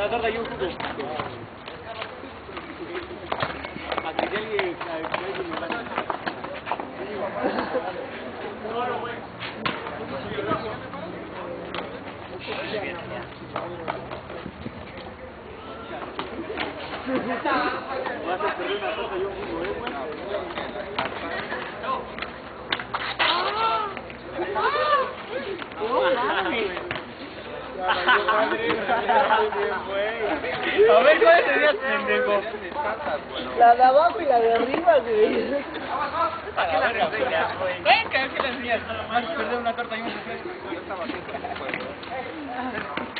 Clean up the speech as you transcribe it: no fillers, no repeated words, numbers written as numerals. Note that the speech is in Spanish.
Una torta y un jugo. Aquí hay alguien que me va. Vas a perder una torta y un jugo, güey. A ver, ¿cuál sería pendejo? La de abajo y la de arriba, güey. ¿A qué la enseñas, güey? Venga, ¿a qué la enseñas? Vas a perder una torta y un jugo.